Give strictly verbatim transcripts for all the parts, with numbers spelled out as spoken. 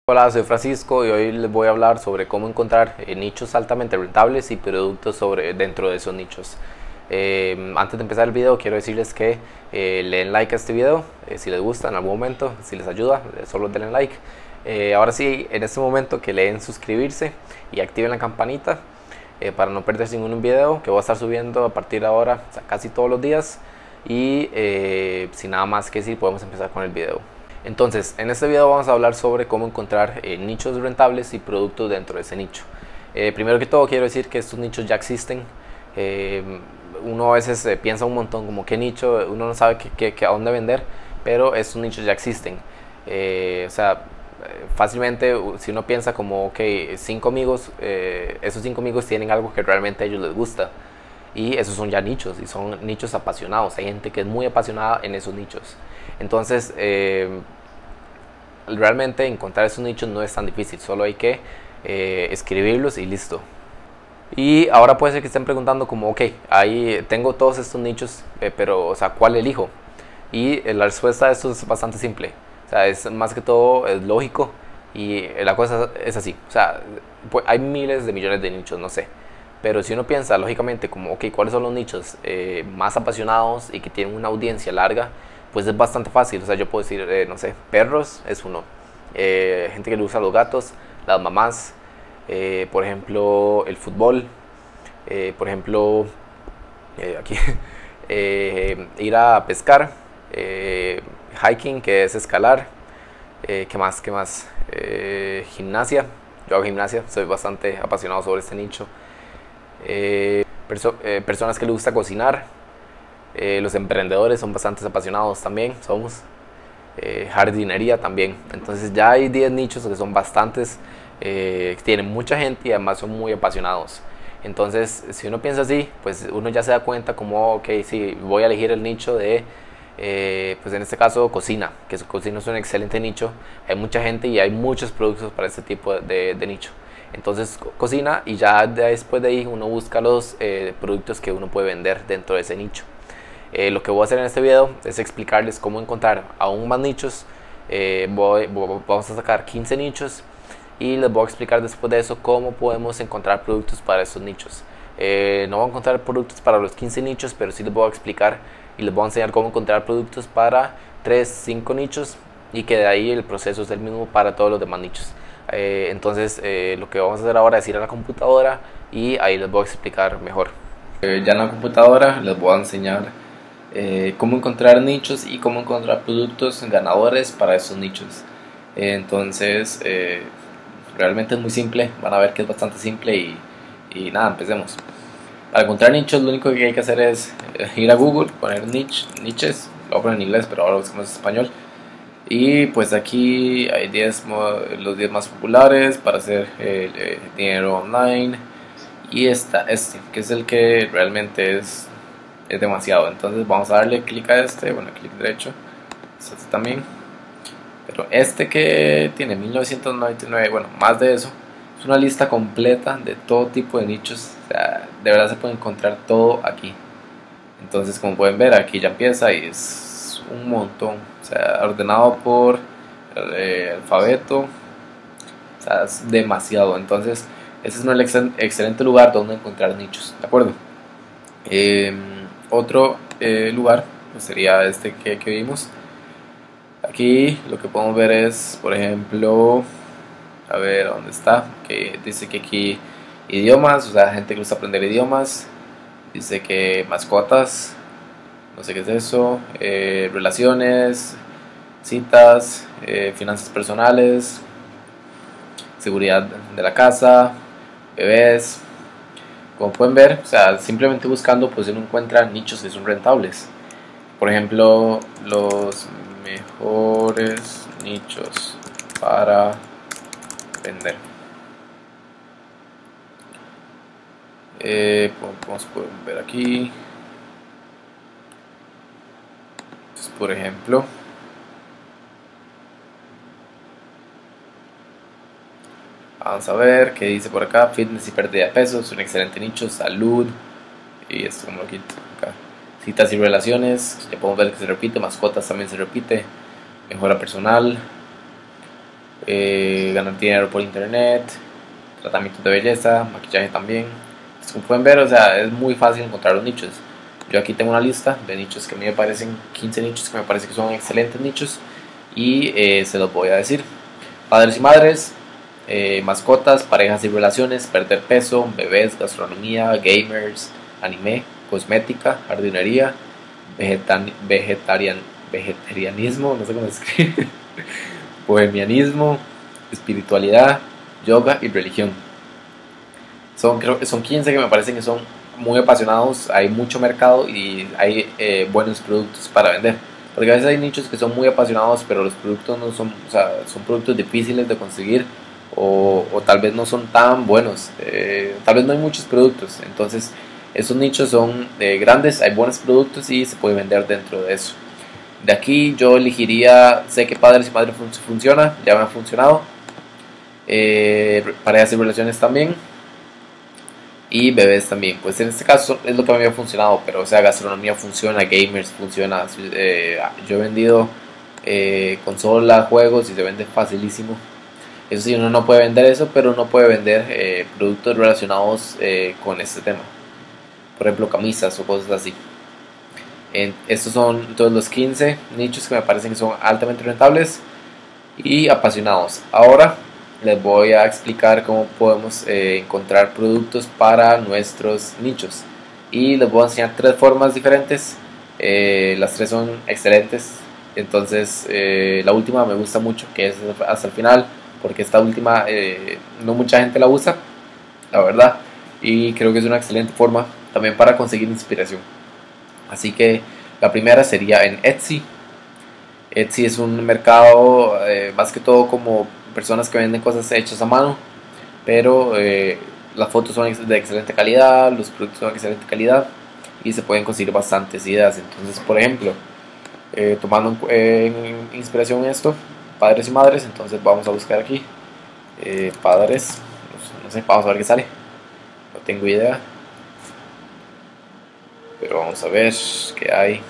Hola, soy Francisco y hoy les voy a hablar sobre cómo encontrar eh, nichos altamente rentables y productos sobre, dentro de esos nichos. Eh, antes de empezar el video quiero decirles que eh, le den like a este video eh, si les gusta en algún momento, si les ayuda, eh, solo denle like. Eh, ahora sí, en este momento que le den suscribirse y activen la campanita eh, para no perderse ningún video que voy a estar subiendo a partir de ahora, o sea, casi todos los días. Y eh, sin nada más que decir, podemos empezar con el video. Entonces, en este video vamos a hablar sobre cómo encontrar eh, nichos rentables y productos dentro de ese nicho. Eh, primero que todo quiero decir que estos nichos ya existen. Eh, uno a veces eh, piensa un montón como qué nicho, uno no sabe qué, qué, qué, a dónde vender, pero estos nichos ya existen. Eh, o sea, fácilmente si uno piensa como, ok, cinco amigos, eh, esos cinco amigos tienen algo que realmente a ellos les gusta. Y esos son ya nichos, y son nichos apasionados. Hay gente que es muy apasionada en esos nichos. Entonces, eh, realmente encontrar esos nichos no es tan difícil, solo hay que eh, escribirlos y listo. Y ahora puede ser que estén preguntando como, ok, ahí tengo todos estos nichos, eh, pero, o sea, ¿cuál elijo? Y eh, la respuesta a esto es bastante simple. O sea, es más que todo, es lógico, y la cosa es así. O sea, pues, hay miles de millones de nichos, no sé. Pero si uno piensa lógicamente como, ok, ¿cuáles son los nichos eh, más apasionados y que tienen una audiencia larga? Pues es bastante fácil. O sea, yo puedo decir, eh, no sé, perros es uno. Eh, gente que le gusta los gatos, las mamás, eh, por ejemplo, el fútbol, eh, por ejemplo, eh, aquí, eh, ir a pescar, eh, hiking, que es escalar, eh, ¿qué más? ¿Qué más? Eh, gimnasia. Yo hago gimnasia, soy bastante apasionado sobre este nicho. Eh, perso eh, personas que les gusta cocinar, eh, los emprendedores son bastante apasionados también, somos eh, jardinería también. Entonces ya hay diez nichos que son bastantes, eh, que tienen mucha gente y además son muy apasionados. Entonces si uno piensa así, pues uno ya se da cuenta como, ok, sí, voy a elegir el nicho de eh, pues en este caso cocina, que cocina es un excelente nicho, hay mucha gente y hay muchos productos para este tipo de, de, de nicho. Entonces co cocina, y ya después de ahí uno busca los eh, productos que uno puede vender dentro de ese nicho. Eh, lo que voy a hacer en este video es explicarles cómo encontrar aún más nichos. Eh, voy, voy, vamos a sacar quince nichos y les voy a explicar después de eso cómo podemos encontrar productos para esos nichos. Eh, no voy a encontrar productos para los quince nichos, pero sí les voy a explicar y les voy a enseñar cómo encontrar productos para tres, cinco nichos, y que de ahí el proceso es el mismo para todos los demás nichos. Eh, entonces eh, lo que vamos a hacer ahora es ir a la computadora y ahí les voy a explicar mejor. Eh, ya en la computadora les voy a enseñar eh, cómo encontrar nichos y cómo encontrar productos ganadores para esos nichos. Eh, entonces eh, realmente es muy simple, van a ver que es bastante simple y, y nada, empecemos. Para encontrar nichos lo único que hay que hacer es ir a Google, poner niche, niches, lo voy a poner en inglés pero ahora lo buscamos en español. Y pues aquí hay diez, los diez más populares para hacer el, el dinero online. Y está este, que es el que realmente es, es demasiado. Entonces vamos a darle clic a este, bueno, clic derecho. Este también. Pero este que tiene mil novecientos noventa y nueve, bueno, más de eso. Es una lista completa de todo tipo de nichos. O sea, de verdad se puede encontrar todo aquí. Entonces, como pueden ver, aquí ya empieza y es un montón. O sea, ordenado por el, eh, alfabeto. O sea, es demasiado. Entonces, ese es un excel, excelente lugar donde encontrar nichos. ¿De acuerdo? Eh, otro eh, lugar pues sería este que, que vimos. Aquí lo que podemos ver es, por ejemplo, a ver dónde está. Que dice que aquí idiomas, o sea, gente que gusta aprender idiomas. Dice que mascotas, no sé qué es eso, eh, relaciones, citas, eh, finanzas personales, seguridad de la casa, bebés. Como pueden ver, o sea, simplemente buscando pues uno encuentra nichos que son rentables. Por ejemplo, los mejores nichos para vender. Eh, como pueden ver aquí, entonces, por ejemplo, vamos a ver qué dice por acá. Fitness y pérdida de peso es un excelente nicho. Salud, y esto como lo quito acá. Citas y relaciones, ya podemos ver que se repite. Mascotas también se repite. Mejora personal, eh, ganar dinero por internet, tratamientos de belleza, maquillaje también. Pues, como pueden ver, o sea, es muy fácil encontrar los nichos. Yo aquí tengo una lista de nichos que a mí me parecen, quince nichos que me parece que son excelentes nichos, y eh, se los voy a decir. Padres y madres, eh, mascotas, parejas y relaciones, perder peso, bebés, gastronomía, gamers, anime, cosmética, jardinería, vegetan, vegetarian, vegetarianismo, no sé cómo se escribe, bohemianismo, espiritualidad, yoga y religión. Son, creo que son quince que me parecen que son muy apasionados, hay mucho mercado y hay eh, buenos productos para vender. Porque a veces hay nichos que son muy apasionados, pero los productos no son, o sea, son productos difíciles de conseguir, o, o tal vez no son tan buenos. Eh, tal vez no hay muchos productos. Entonces, esos nichos son eh, grandes, hay buenos productos y se puede vender dentro de eso. De aquí yo elegiría, sé que padres y madres fun funciona, ya me ha funcionado. Eh, parejas y relaciones también. Y bebés también, pues en este caso es lo que a mí me ha funcionado, pero o sea, gastronomía funciona, gamers funciona, eh, yo he vendido eh, consolas, juegos y se vende facilísimo. Eso sí, uno no puede vender eso, pero uno puede vender eh, productos relacionados eh, con este tema, por ejemplo camisas o cosas así. En, estos son todos los quince nichos que me parecen que son altamente rentables y apasionados. Ahora les voy a explicar cómo podemos eh, encontrar productos para nuestros nichos, y les voy a enseñar tres formas diferentes. Eh, las tres son excelentes, entonces eh, la última me gusta mucho, que es hasta el final, porque esta última eh, no mucha gente la usa, la verdad, y creo que es una excelente forma también para conseguir inspiración. Así que la primera sería en Etsy. Etsy es un mercado eh, más que todo como personas que venden cosas hechas a mano, pero eh, las fotos son de excelente calidad, los productos son de excelente calidad y se pueden conseguir bastantes ideas. Entonces, por ejemplo, eh, tomando en, en inspiración esto, padres y madres, entonces vamos a buscar aquí eh, padres, no sé, vamos a ver qué sale, no tengo idea, pero vamos a ver qué hay.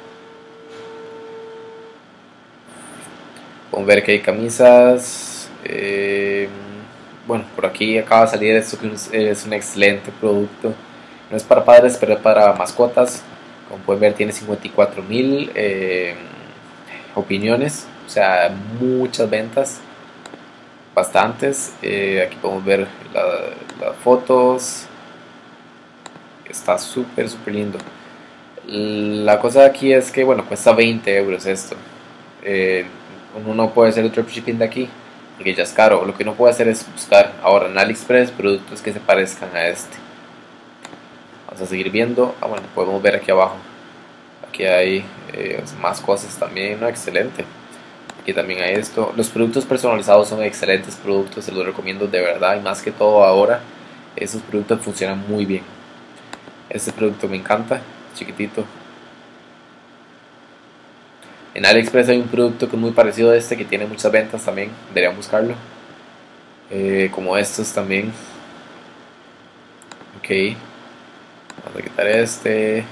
Podemos ver que hay camisas. Eh, bueno, por aquí acaba de salir esto que es un excelente producto. No es para padres, pero es para mascotas. Como pueden ver, tiene cincuenta y cuatro mil eh, opiniones. O sea, muchas ventas. Bastantes. Eh, aquí podemos ver la, las fotos. Está súper, súper lindo. La cosa aquí es que, bueno, cuesta veinte euros esto. Eh, uno no puede hacer el dropshipping de aquí porque ya es caro. Lo que uno puede hacer es buscar ahora en AliExpress productos que se parezcan a este. Vamos a seguir viendo. Ah, bueno, podemos ver aquí abajo. Aquí hay eh, más cosas también, ¿no? Excelente. Aquí también hay esto. Los productos personalizados son excelentes productos, se los recomiendo de verdad, y más que todo ahora, esos productos funcionan muy bien. Este producto me encanta, chiquitito. En AliExpress hay un producto que es muy parecido a este, que tiene muchas ventas también, deberían buscarlo. Eh, como estos también. Ok, vamos a quitar este.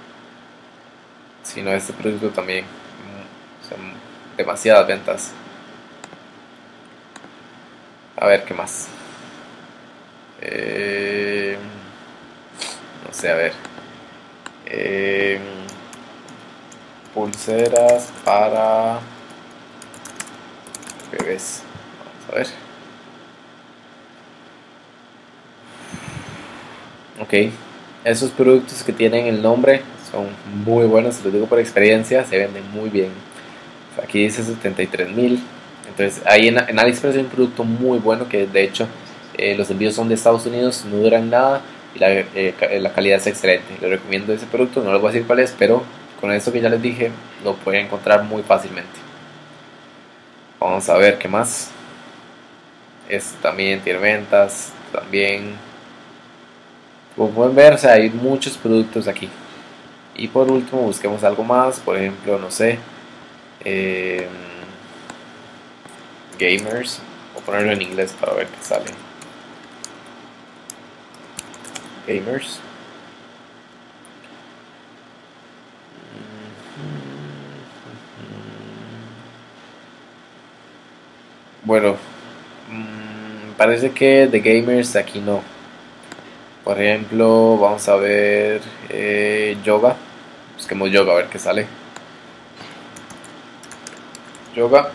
Si no, este producto también. Son demasiadas ventas. A ver, ¿qué más? Eh, no sé, a ver. Eh, pulseras para bebés. Vamos a ver. Ok, esos productos que tienen el nombre son muy buenos, se los digo por experiencia, se venden muy bien. Aquí dice setenta y tres mil. Entonces, ahí en, en AliExpress hay un producto muy bueno que de hecho eh, los envíos son de Estados Unidos, no duran nada y la, eh, la calidad es excelente. Les recomiendo ese producto, no les voy a decir cuál es, pero con esto que ya les dije lo pueden encontrar muy fácilmente. Vamos a ver qué más. Este también tiene ventas, también. Como pueden ver, o sea, hay muchos productos aquí. Y por último busquemos algo más, por ejemplo, no sé, eh, gamers. Voy a ponerlo en inglés para ver qué sale. Gamers. Bueno, Mm, parece que de gamers aquí no. Por ejemplo, vamos a ver eh, yoga. Busquemos yoga a ver qué sale. Yoga.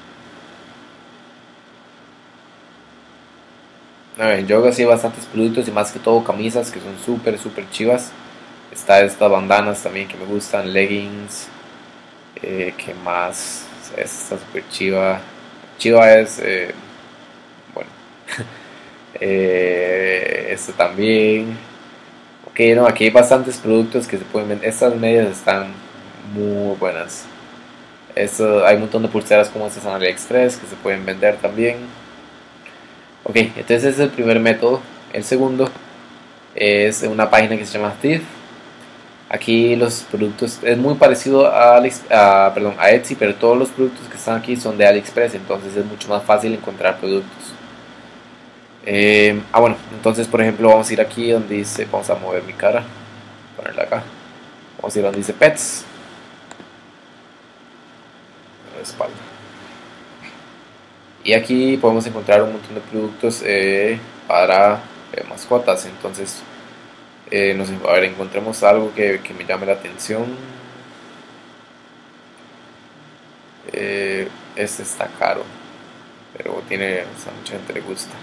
A ver, en yoga sí hay bastantes productos y más que todo camisas que son súper, súper chivas. Está estas bandanas también que me gustan, leggings. Eh, ¿Qué más? Esta súper chiva. Chiva es, eh, bueno, eh, esto también. Ok, no, aquí hay bastantes productos que se pueden vender. Estas medias están muy buenas. Esto, hay un montón de pulseras como estas en AliExpress que se pueden vender también. Ok, entonces ese es el primer método. El segundo es una página que se llama Thief. Aquí los productos es muy parecido a, Alex, a, perdón, a Etsy, pero todos los productos que están aquí son de AliExpress, entonces es mucho más fácil encontrar productos. Eh, ah, bueno, entonces por ejemplo vamos a ir aquí donde dice, vamos a mover mi cara, ponerla acá. Vamos a ir donde dice Pets, la espalda. Y aquí podemos encontrar un montón de productos eh, para eh, mascotas. Entonces, eh, nos, a ver, encontremos algo que, que me llame la atención. Eh, este está caro, pero tiene, o sea, mucha gente le gusta.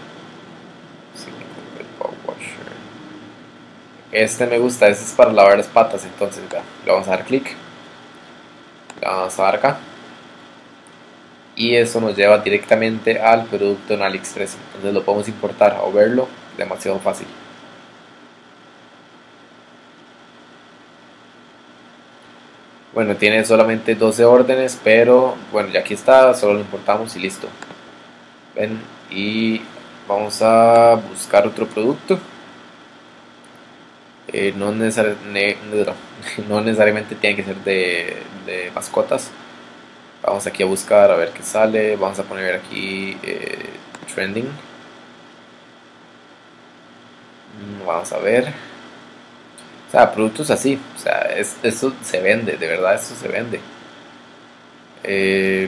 Este me gusta, este es para lavar las patas. Entonces, vea, le vamos a dar clic, le vamos a dar acá. Y eso nos lleva directamente al producto en AliExpress. Entonces lo podemos importar o verlo demasiado fácil. Bueno, tiene solamente doce órdenes, pero bueno, ya aquí está, solo lo importamos y listo. Ven, y vamos a buscar otro producto. Eh, no, necesar ne no necesariamente tiene que ser de, de mascotas. Vamos aquí a buscar a ver qué sale. Vamos a poner aquí eh, trending. Vamos a ver. O sea, productos así. O sea, es, eso se vende, de verdad, eso se vende. Eh,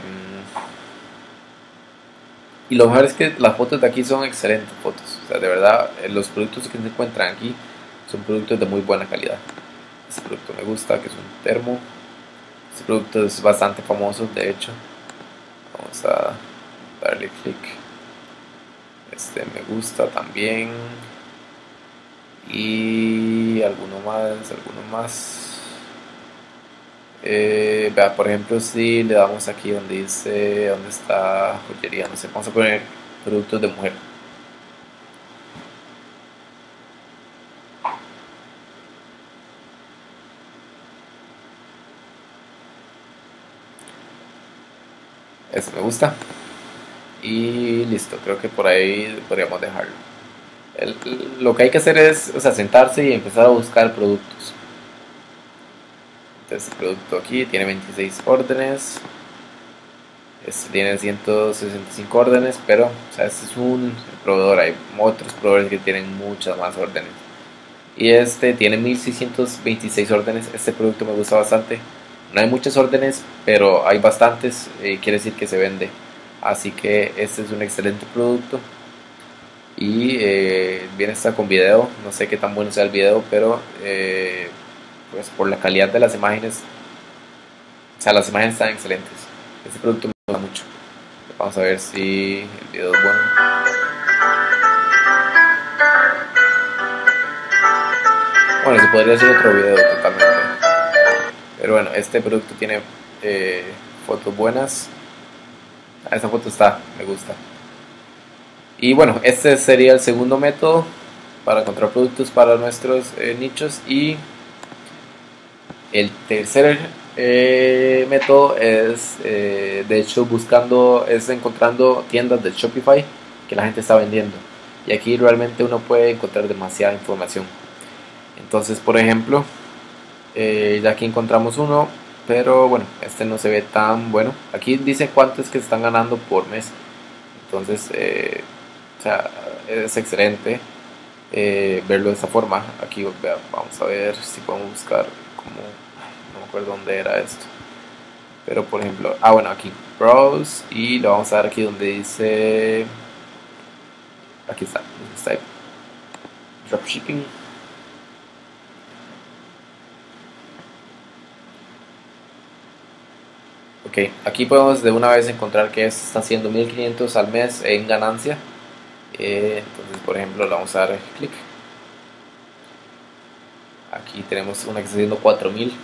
y lo mejor es que las fotos de aquí son excelentes fotos. O sea, de verdad, los productos que se encuentran aquí son productos de muy buena calidad. Este producto me gusta, que es un termo. Este producto es bastante famoso, de hecho. Vamos a darle clic. Este me gusta también. Y alguno más, alguno más. Eh, vea, por ejemplo, si le damos aquí donde dice, donde está joyería, no sé, vamos a poner productos de mujer. Eso me gusta. Y listo, creo que por ahí podríamos dejarlo. El, lo que hay que hacer es, o sea, sentarse y empezar a buscar productos. Entonces, el producto aquí tiene veintiséis órdenes. Este tiene ciento sesenta y cinco órdenes, pero, o sea, este es un proveedor. Hay otros proveedores que tienen muchas más órdenes. Y este tiene mil seiscientos veintiséis órdenes. Este producto me gusta bastante. No hay muchas órdenes, pero hay bastantes. Eh, quiere decir que se vende. Así que este es un excelente producto. Y eh, viene está con video. No sé qué tan bueno sea el video, pero eh, pues por la calidad de las imágenes, o sea, las imágenes están excelentes. Este producto me gusta mucho. Vamos a ver si el video es bueno. Bueno, se podría hacer otro video totalmente. Pero bueno, este producto tiene eh, fotos buenas. Esta foto está, me gusta. Y bueno, este sería el segundo método para encontrar productos para nuestros eh, nichos. Y el tercer eh, método es, eh, de hecho, buscando, es encontrando tiendas de Shopify que la gente está vendiendo. Y aquí realmente uno puede encontrar demasiada información. Entonces, por ejemplo, eh, ya aquí encontramos uno, pero bueno, este no se ve tan bueno. Aquí dice cuánto es que están ganando por mes. Entonces, eh, o sea, es excelente eh, verlo de esta forma. Aquí vamos a ver si podemos buscar como, no me acuerdo dónde era esto, pero por ejemplo, ah bueno, aquí browse, y le vamos a dar aquí donde dice Aquí está, está dropshipping. Ok, aquí podemos de una vez encontrar que está haciendo mil quinientos al mes en ganancia. Eh, entonces, por ejemplo, le vamos a dar clic. Aquí tenemos una que está haciendo cuatro mil.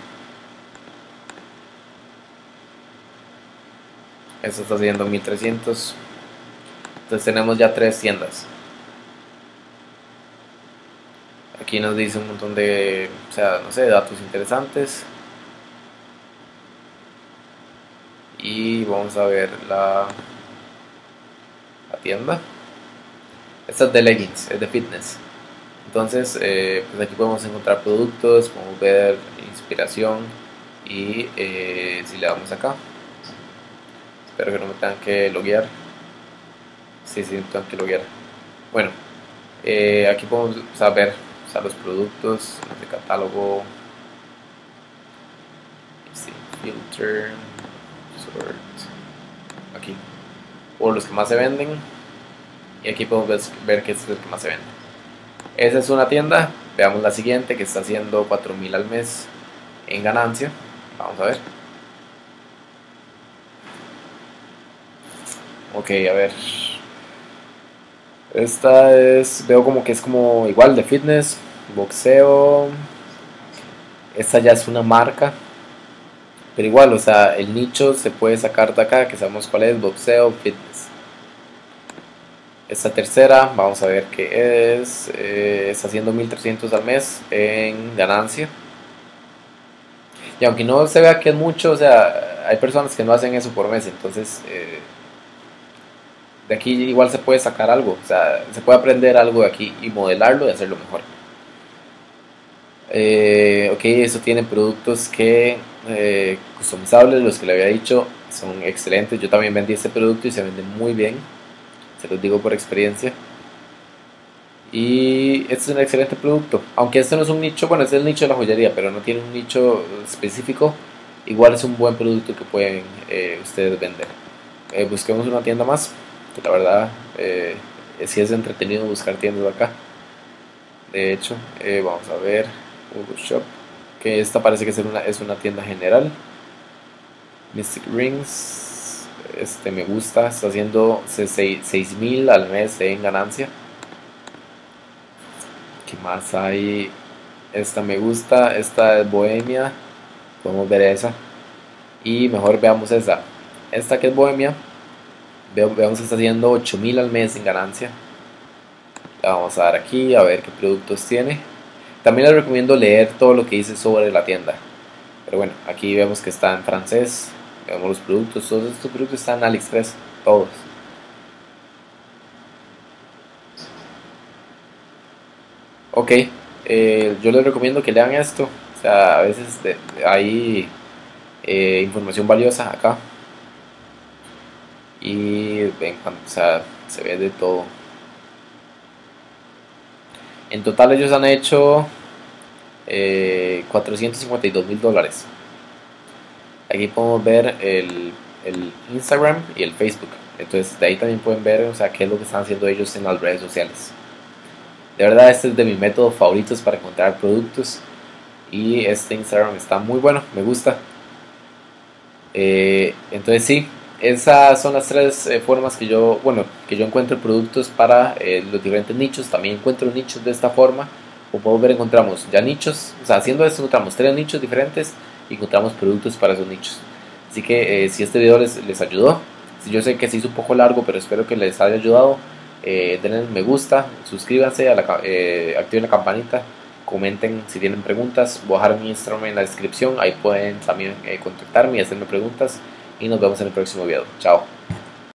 Esta está haciendo mil trescientos. Entonces tenemos ya tres tiendas. Aquí nos dice un montón de, o sea, no sé, datos interesantes. Y vamos a ver la, la tienda. Esta es de leggings, es de fitness. Entonces, eh, pues aquí podemos encontrar productos, podemos ver inspiración y eh, si le damos acá, espero que no me tengan que loguear. Sí, sí, me tengan que loguear. Bueno, eh, aquí podemos saber o sea, los productos de catálogo, sí, filter, sort, aquí, o los que más se venden. Y aquí podemos ver que este es el que más se vende. Esa es una tienda. Veamos la siguiente que está haciendo cuatro mil al mes en ganancia. Vamos a ver. Ok, a ver. Esta es, veo como que es como igual de fitness, boxeo. Esta ya es una marca. Pero igual, o sea, el nicho se puede sacar de acá, que sabemos cuál es, boxeo, fitness. Esta tercera, vamos a ver qué es, eh, está haciendo mil trescientos al mes en ganancia. Y aunque no se vea que es mucho, o sea, hay personas que no hacen eso por mes, entonces eh, de aquí igual se puede sacar algo, o sea, se puede aprender algo de aquí y modelarlo y hacerlo mejor. Eh, ok, eso tiene productos que eh, customizables, los que le había dicho, son excelentes. Yo también vendí este producto y se vende muy bien, se los digo por experiencia. Y este es un excelente producto, aunque este no es un nicho, bueno, este es el nicho de la joyería, pero no tiene un nicho específico. Igual es un buen producto que pueden eh, ustedes vender. Eh, busquemos una tienda más, que la verdad eh, sí es entretenido buscar tiendas acá. De hecho, eh, vamos a ver Google Shop, que esta parece que es una, es una tienda general. Mystic Rings, este me gusta, está haciendo seis mil al mes en ganancia. ¿Qué más hay? Esta me gusta, esta es Bohemia, podemos ver esa. Y mejor veamos esa. Esta que es Bohemia, veamos que está haciendo ocho mil al mes en ganancia. La vamos a dar aquí a ver qué productos tiene. También les recomiendo leer todo lo que dice sobre la tienda. Pero bueno, aquí vemos que está en francés. Vemos los productos, todos estos productos están en AliExpress, todos. Ok, eh, yo les recomiendo que lean esto. O sea, a veces de- hay eh, información valiosa acá. Y ven, o sea, se ve de todo. En total ellos han hecho eh, cuatrocientos cincuenta y dos mil dólares. Aquí podemos ver el, el Instagram y el Facebook. Entonces de ahí también pueden ver, o sea, qué es lo que están haciendo ellos en las redes sociales. De verdad, este es de mis métodos favoritos para encontrar productos. Y este Instagram está muy bueno, me gusta. Eh, entonces sí, esas son las tres eh, formas que yo, bueno, que yo encuentro productos para eh, los diferentes nichos. También encuentro nichos de esta forma. Como podemos ver, encontramos ya nichos, o sea, haciendo esto encontramos tres nichos diferentes y encontramos productos para esos nichos. Así que eh, si este video les, les ayudó, si yo sé que se hizo un poco largo, pero espero que les haya ayudado, eh, denle me gusta, suscríbanse, a la, ca- eh, activen la campanita, comenten si tienen preguntas. Voy a dejar mi Instagram en la descripción, ahí pueden también eh, contactarme y hacerme preguntas y nos vemos en el próximo video. Chao.